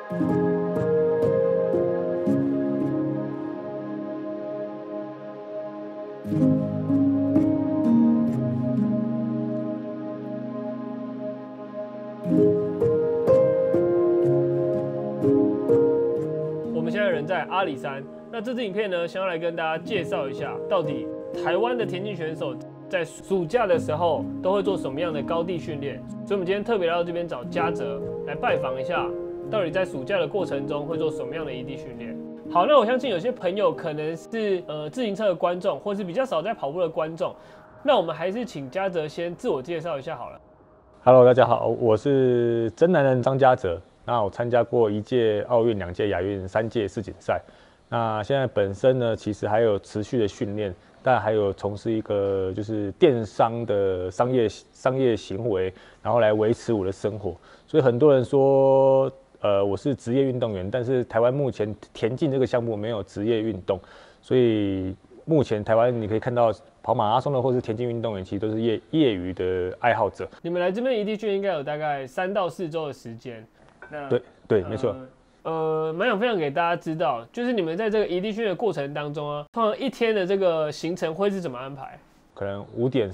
我们现在人在阿里山，那这支影片呢，想要来跟大家介绍一下，到底台湾的田径选手在暑假的时候都会做什么样的高地训练。所以，我们今天特别来到这边找嘉泽来拜访一下，到底在暑假的过程中会做什么样的异地训练。好，那我相信有些朋友可能是自行车的观众，或是比较少在跑步的观众，那我们还是请嘉泽先自我介绍一下好了。 Hello， 大家好，我是真男人张嘉泽。那我参加过1届奥运、2届亚运、3届世锦赛。那现在本身呢，其实还有持续的训练，但还有从事一个就是电商的商业行为，然后来维持我的生活。所以很多人说，我是职业运动员，但是台湾目前田径这个项目没有职业运动，所以目前台湾你可以看到跑马拉松的或是田径运动员，其实都是业余的爱好者。 你们来这边异地训应该有大概3到4周的时间。 对，没错。 蛮想分享给大家知道，就是你们在这个异地训的过程当中啊，通常一天的这个行程会是怎么安排？ 可能5点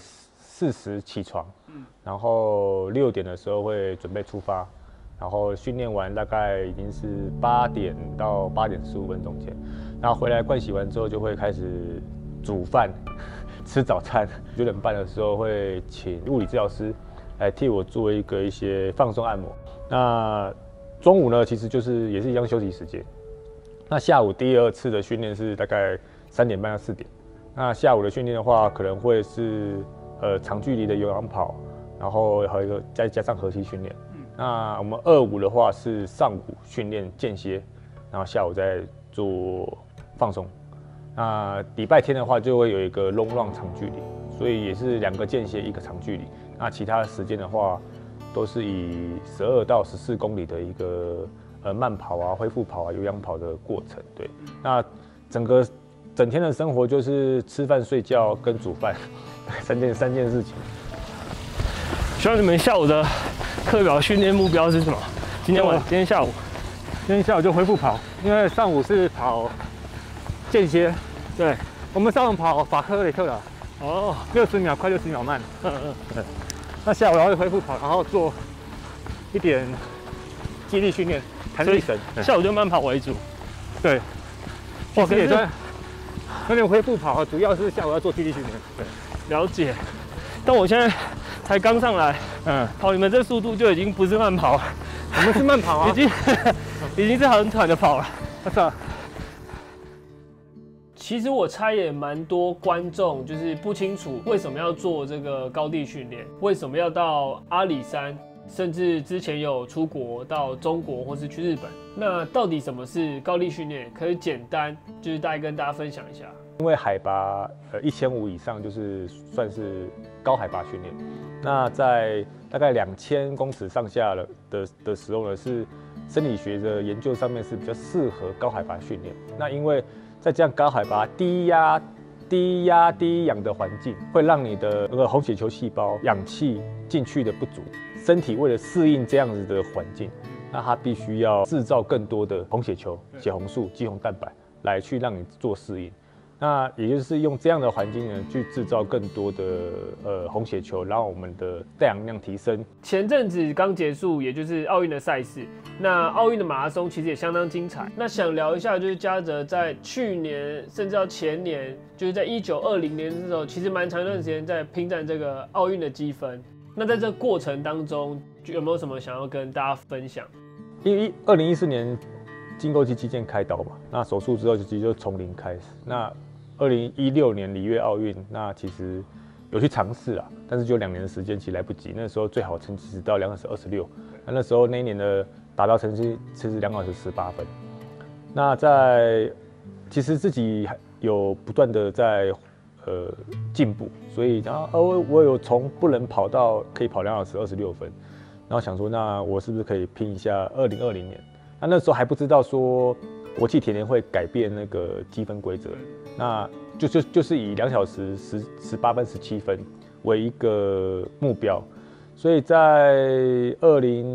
40起床，然后6点的时候会准备出发，然后训练完大概已经是8点到8点15分中间，然后回来盥洗完之后就会开始煮饭、吃早餐。9点半的时候会请物理治疗师来替我做一些放松按摩。那中午呢，其实就是也是一样休息时间。那下午第2次的训练是大概3点半到4点。那下午的训练的话，可能会是长距离的有氧跑，然后还有一个再加上核心训练。那我们2、5的话是上午训练间歇，然后下午再做放松。那礼拜天的话就会有一个 long run 长距离，所以也是2个间歇1个长距离。那其他的时间的话，都是以12到14公里的一个慢跑啊、恢复跑啊、有氧跑的过程。对，那整天的生活就是吃饭、睡觉跟煮饭三件事情。 希望你们下午的课表训练目标是什么？今天下午就恢复跑，因为上午是跑间歇，对，我们上午跑法科雷特了。哦，60秒快，60秒慢。那下午然后恢复跑，然后做一点肌力训练，弹力绳。 下午就慢跑为主。 对，其实也算有点恢复跑，主要是下午要做肌力训练。 对，了解。但我现在才刚上来，跑你们这速度就已经不是慢跑了， 我们是慢跑啊， 已经是很喘的跑了。 是啊。 其实我猜也蛮多观众就是不清楚为什么要做这个高地训练，为什么要到阿里山，甚至之前有出国到中国或是去日本。那到底什么是高地训练？可以简单就是大概跟大家分享一下。 因为海拔1500以上就是算是高海拔训练。那在大概2000公尺上下的时候呢，是生理学的研究上面是比较适合高海拔训练。那因为在这样高海拔、低压、低氧的环境，会让你的那个红血球细胞氧气进去的不足，身体为了适应这样子的环境，那它必须要制造更多的红血球、血红素、肌红蛋白来去让你做适应。那也就是用这样的环境呢，去制造更多的红血球，让我们的带氧量提升。 前阵子刚结束，也就是奥运的赛事。那奥运的马拉松其实也相当精彩。那想聊一下，就是嘉泽在去年甚至到前年，就是在1920年的时候，其实蛮长一段时间在拼战这个奥运的积分。那在这个过程当中，有没有什么想要跟大家分享？ 因为2014年胫沟肌肌腱开刀嘛，那手术之后其实就从零开始。那2016年里约奥运，那其实有去尝试啊，但是就2年的时间其实来不及。那时候最好成绩是到2小时26，那时候那一年的达到成绩其实2小时18分。那其实自己有不断的在进步，所以我有从不能跑到可以跑2小时26分，然后想说那我是不是可以拼一下2020年？那时候还不知道说国际田联会改变那个积分规则，那就是以2小时18分17分为一个目标，所以在2016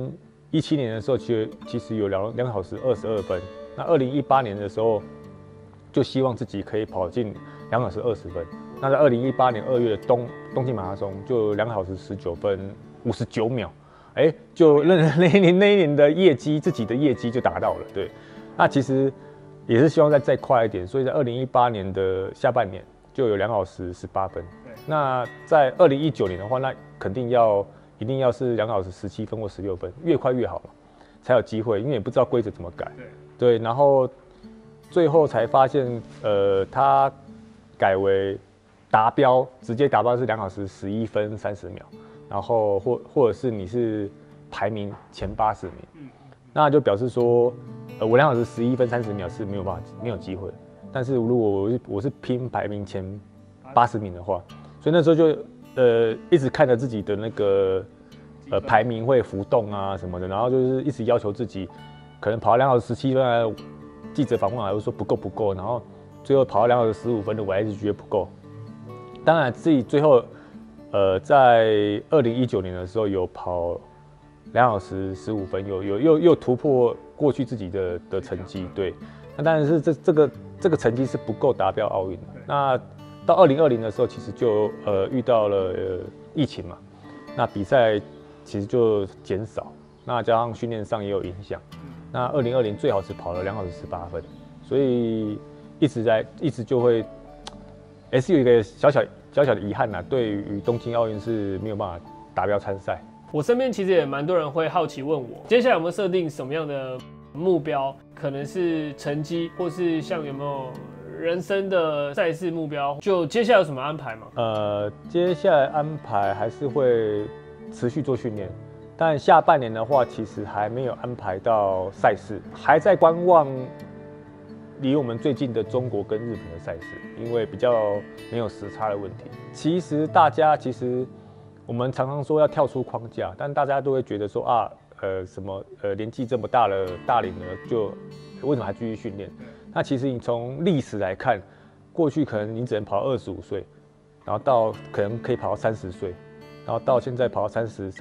2017年的时候，其实有2小时22分。那2018年的时候，就希望自己可以跑进2小时20分。那在2018年2月的东京马拉松，就2小时19分59秒，就那一年的业绩，自己的业绩就达到了。对，那其实也是希望再快一点，所以在2018年的下半年就有2小时18分。那在2019年的话，那肯定一定要是2小时17分或16分，越快越好嘛，才有机会，因为也不知道规则怎么改。对，然后最后才发现，它改为达标，直接达标是2小时11分30秒，然后或者是你是排名前80名，那就表示说，我2小时11分30秒是没有机会，但是如果我是拼排名前80名的话，所以那时候就一直看着自己的那个排名会浮动啊什么的，然后就是一直要求自己，可能跑到2小时17分，记者访问来说不够，然后最后跑到2小时15分的，我还是觉得不够。当然自己最后在2019年的时候有跑2小时15分，又突破过去自己的成绩，对。那当然是这个成绩是不够达标奥运的。那到2020的时候，其实就遇到了疫情嘛，那比赛其实就减少，那加上训练上也有影响。那2020最好是跑了2小时18分，所以一直就会，是有一个小小的遗憾呐，对于东京奥运是没有办法达标参赛。 我身边其实也蛮多人会好奇问我，接下来有没有设定什么样的目标？可能是成绩，或是像有没有人生的赛事目标？就接下来有什么安排吗？ 接下来安排还是会持续做训练，但下半年的话，其实还没有安排到赛事，还在观望离我们最近的中国跟日本的赛事，因为比较没有时差的问题。其实我们常常说要跳出框架，但大家都会觉得说年纪这么大了，大龄了，就为什么还继续训练？那其实你从历史来看，过去可能你只能跑到25岁，然后到可能可以跑到30岁，然后到现在跑到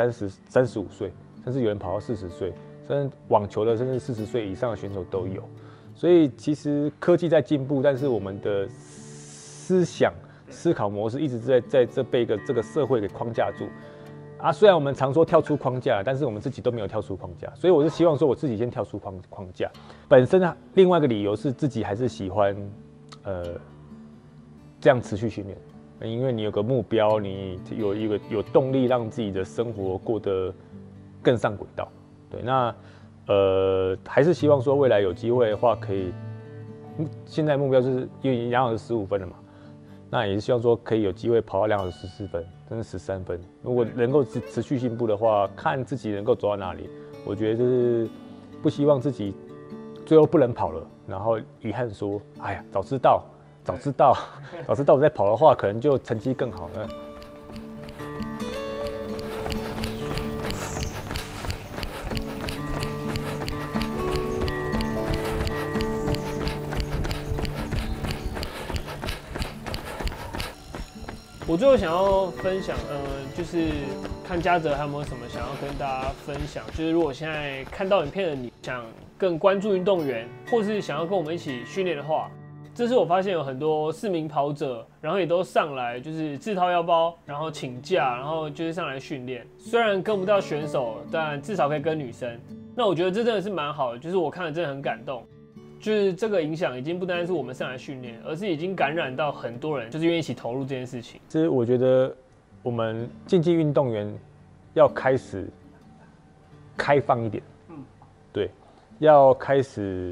35岁，甚至有人跑到40岁，甚至网球的甚至40岁以上的选手都有。所以其实科技在进步，但是我们的思考模式一直在被这个社会给框架住啊。虽然我们常说跳出框架，但是我们自己都没有跳出框架。所以我是希望说我自己先跳出框架。本身另外一个理由是自己还是喜欢这样持续训练，因为你有个目标，你有动力让自己的生活过得更上轨道。对，那还是希望说未来有机会的话，可以，现在目标就是因为2小时15分了嘛，那也是希望说可以有机会跑到2小时14分，甚至13分。如果能够持续进步的话，看自己能够走到哪里。我觉得就是不希望自己最后不能跑了，然后遗憾说，哎呀，早知道我再跑的话，可能就成绩更好了。 我最后想要分享，就是看嘉泽还有没有什么想要跟大家分享。就是如果现在看到影片的你，想更关注运动员，或是想要跟我们一起训练的话，这次我发现有很多市民跑者，然后也都上来，就是自掏腰包，然后请假，然后就是上来训练。虽然跟不到选手，但至少可以跟女生。那我觉得这真的是蛮好的，就是我看了真的很感动。就是这个影响已经不单是我们上来训练，而是已经感染到很多人，就是愿意一起投入这件事情。 其实我觉得我们竞技运动员要开始开放一点，对，要开始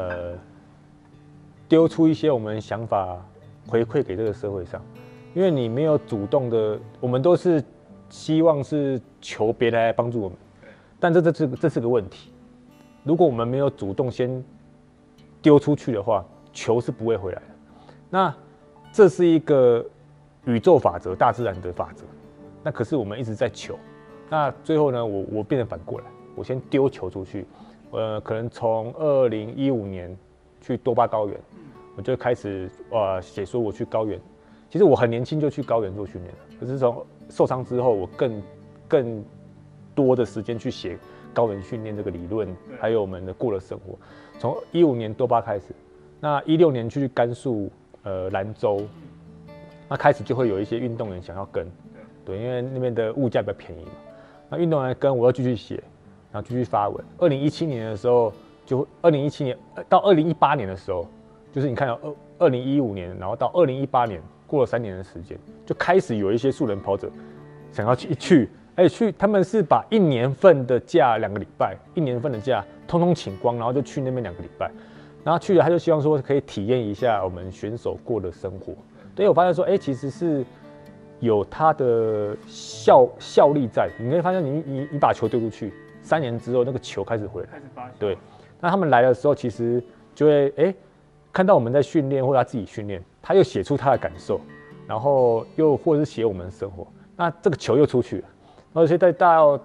丢出一些我们想法回馈给这个社会上，因为你没有主动的，我们都是希望是求别人来帮助我们，但这是个问题。如果我们没有主动先丢出去的话，球是不会回来的。那这是一个宇宙法则，大自然的法则。那可是我们一直在求，那最后呢，我变成反过来，我先丢球出去。可能从2015年去多巴高原，我就开始写说我去高原。其实我很年轻就去高原做训练了，可是从受伤之后，我更多的时间去写高原训练这个理论，还有我们的过的生活。从15年多巴开始，那16年去甘肃兰州，那开始就会有一些运动员想要跟，对，因为那边的物价比较便宜嘛。那运动员跟我要继续写，然后继续发文。2017年的时候，就2017年到2018年的时候，就是你看到2015年，然后到2018年，过了3年的时间，就开始有一些素人跑者想要去，他们是把1年份的假2个礼拜，1年份的假通通请光，然后就去那边2个礼拜，然后去了他就希望说可以体验一下我们选手过的生活。对，我发现说，其实是有它的效力在。你会发现你把球丢出去，3年之后那个球开始回来，对。那他们来的时候，其实就会看到我们在训练，或者他自己训练，他又写出他的感受，然后又或者是写我们的生活，那这个球又出去了。而且到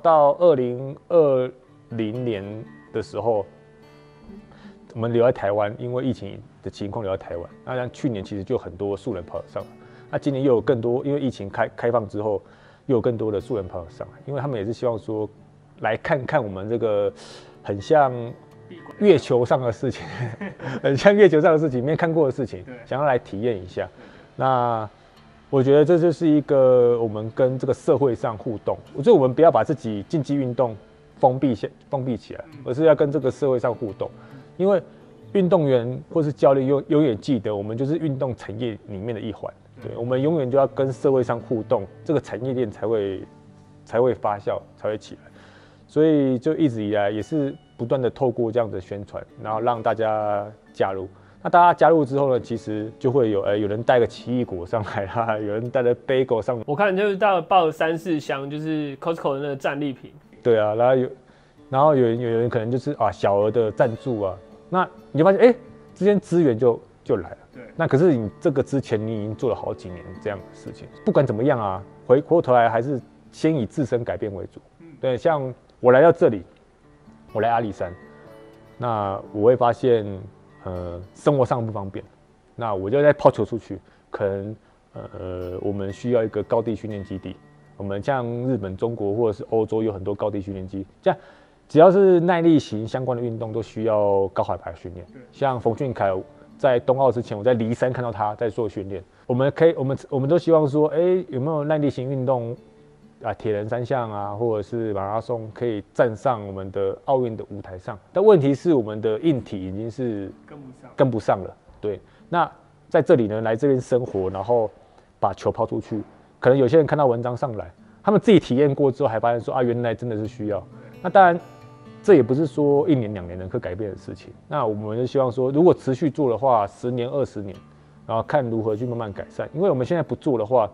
2020年的时候，我们留在台湾，因为疫情的情况留在台湾。那像去年其实就有很多素人跑者上来，那今年又有更多，因为疫情开放之后，又有更多的素人跑者上来，因为他们也是希望说来看看我们这个很像月球上的事情，很像月球上的事情，没看过的事情，想要来体验一下。那我觉得这就是一个我们跟这个社会上互动。我觉得我们不要把自己竞技运动封闭起来，而是要跟这个社会上互动。因为运动员或是教练永远记得，我们就是运动产业里面的一环。对，我们永远就要跟社会上互动，这个产业链才会发酵，才会起来。所以就一直以来也是不断的透过这样的宣传，然后让大家加入。那大家加入之后呢，其实就会有人带个奇异果上来啦，有人带了 bagel 上来。 我看就是大概抱了3、4箱，就是 Costco 的那个战利品。 对啊，然后有人可能就是小额的赞助啊，那你就发现这些资源就来了。对。那可是你这个之前你已经做了好几年这样的事情，不管怎么样啊，回过头来还是先以自身改变为主。对，像我来到这里，我来阿里山，那我会发现生活上不方便，那我就再抛球出去，可能我们需要一个高地训练基地。我们像日本、中国或者是欧洲有很多高地训练基地，这样只要是耐力型相关的运动都需要高海拔训练。像冯俊凯在冬奥之前，我在梨山看到他在做训练。我们都希望说，有没有耐力型运动啊，铁人3项啊，或者是马拉松可以站上我们的奥运的舞台上？但问题是我们的硬体已经是跟不上了。对，那在这里呢，来这边生活，然后把球抛出去。可能有些人看到文章上来，他们自己体验过之后，还发现说原来真的是需要。那当然，这也不是说1年2年能够改变的事情。那我们就希望说，如果持续做的话，10年20年，然后看如何去慢慢改善。因为我们现在不做的话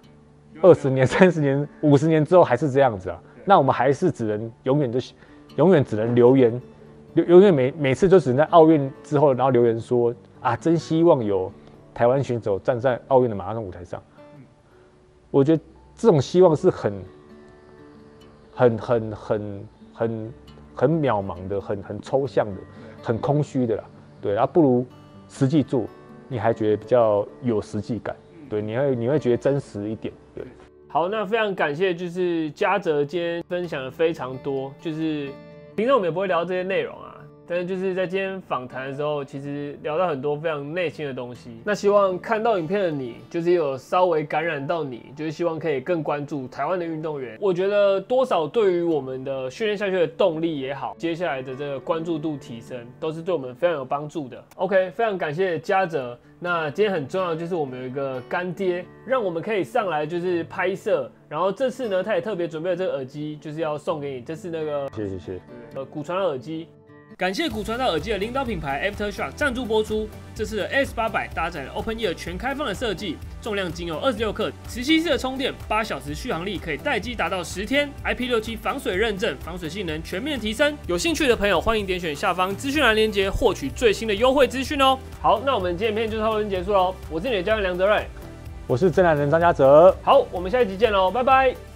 ，20年30年50年之后还是这样子啊，那我们还是只能永远只能留言，永远每次就只能在奥运之后，然后留言说真希望有台湾选手站在奥运的马拉松舞台上。我觉得这种希望是很渺茫的，很抽象的，很空虚的啦。对，不如实际做，你还觉得比较有实际感。对，你会觉得真实一点。对， 好，那非常感谢，就是嘉泽今天分享的非常多，就是平常我们也不会聊这些内容啊。但是就是在今天访谈的时候，其实聊到很多非常内心的东西。那希望看到影片的你，就是有稍微感染到你，就是希望可以更关注台湾的运动员。我觉得多少对于我们的训练下去的动力也好，接下来的这个关注度提升，都是对我们非常有帮助的。OK， 非常感谢嘉泽。那今天很重要的就是我们有一个干爹，让我们可以上来就是拍摄。然后这次呢，他也特别准备了这个耳机，就是要送给你。这是那个谢骨传导耳机。感谢骨传导耳机的领导品牌 Aftershock 赞助播出。这次的 AS800 搭载了 Open Ear 全开放的设计，重量仅有26克，17次的充电，8小时续航力，可以待机达到10天。IP67 防水认证，防水性能全面提升。有兴趣的朋友，欢迎点选下方资讯栏连结，获取最新的优惠资讯哦。好，那我们今天影片就到这边结束喽。我是你的教练梁泽瑞， 我是真男人张嘉泽。 好，我们下一集见喽，拜拜。